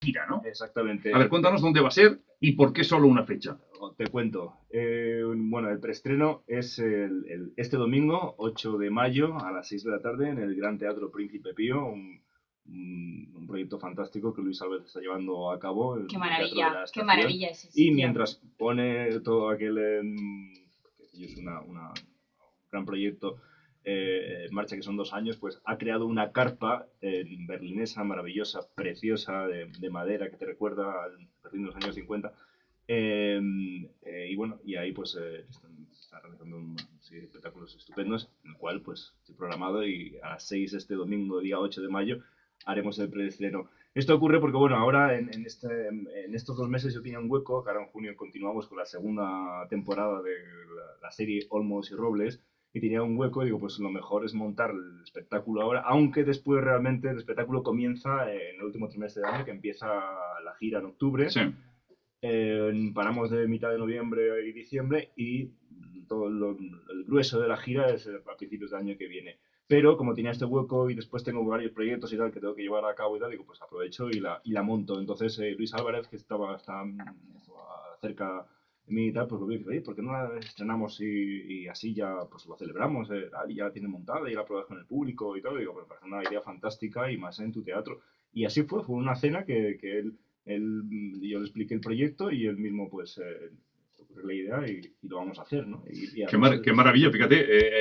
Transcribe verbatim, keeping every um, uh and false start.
gira, ¿no? Exactamente. A ver, cuéntanos dónde va a ser y por qué solo una fecha. Te cuento. Eh, bueno, el preestreno es el, el- este domingo, ocho de mayo, a las seis de la tarde, en el Gran Teatro Príncipe Pío, un, un- un proyecto fantástico que Luis Álvarez está llevando a cabo, el Qué Teatro de maravilla, la qué Estación. maravilla ese Y sitio. mientras pone todo aquel, em, que es una, una- un gran proyecto eh, en marcha, que son dos años, pues ha creado una carpa eh, berlinesa maravillosa, preciosa, de, de madera, que te recuerda al Berlín de los años cincuenta. Eh, eh, y bueno, y ahí pues eh, están, están realizando un, sí, espectáculos estupendos, en el cual pues estoy programado y a las seis este domingo, día ocho de mayo, haremos el preestreno. Esto ocurre porque, bueno, ahora en, en, este, en estos dos meses yo tenía un hueco, que ahora en junio continuamos con la segunda temporada de la, la serie Olmos y Robles, y tenía un hueco y digo, pues lo mejor es montar el espectáculo ahora, aunque después realmente el espectáculo comienza en el último trimestre de año, que empieza la gira en octubre. Sí. Eh, paramos de mitad de noviembre y diciembre y todo lo, el grueso de la gira es a principios del año que viene. Pero como tenía este hueco y después tengo varios proyectos y tal que tengo que llevar a cabo y tal, digo, pues aprovecho y la, y la monto. Entonces eh, Luis Álvarez, que estaba, estaba, estaba cerca de mí y tal, pues lo vi y dije, oye, ¿por qué no la estrenamos y, y así ya pues lo celebramos? Eh, tal, y ya la tiene montada y la pruebas con el público y todo. Y digo, pues me parece una idea fantástica y más en tu teatro. Y así fue, fue una cena que, que él él, yo le expliqué el proyecto y él mismo pues eh, la idea y, y, lo vamos a hacer, ¿no? Y, y qué, mar qué maravilla, fíjate. Eh,